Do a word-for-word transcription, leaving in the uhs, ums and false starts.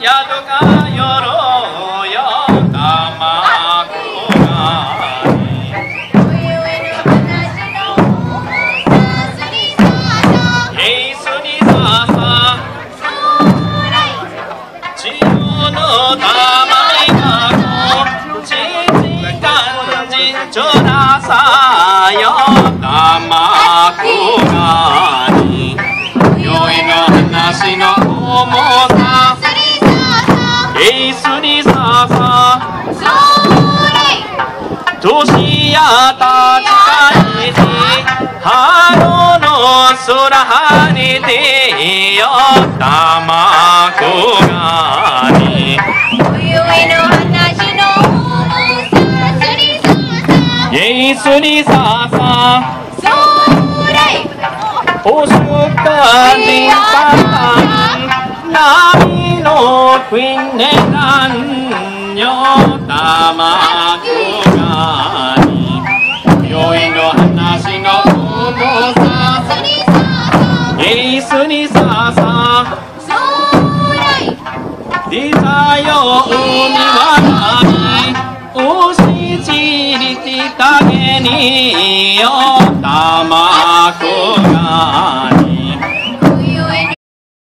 宿がよろよ玉子がにイエスにささ千代の玉めがこちちかんじんちょなさよ玉子がに酔いの話の重さイエスにささ年やたちかいて春の空はねてよ玉子がにイエスにささおしゅかにさん波のクイネランよ玉子がに酔いの話の重さイエスにささいざよ海は波おしちりてかげによ玉子が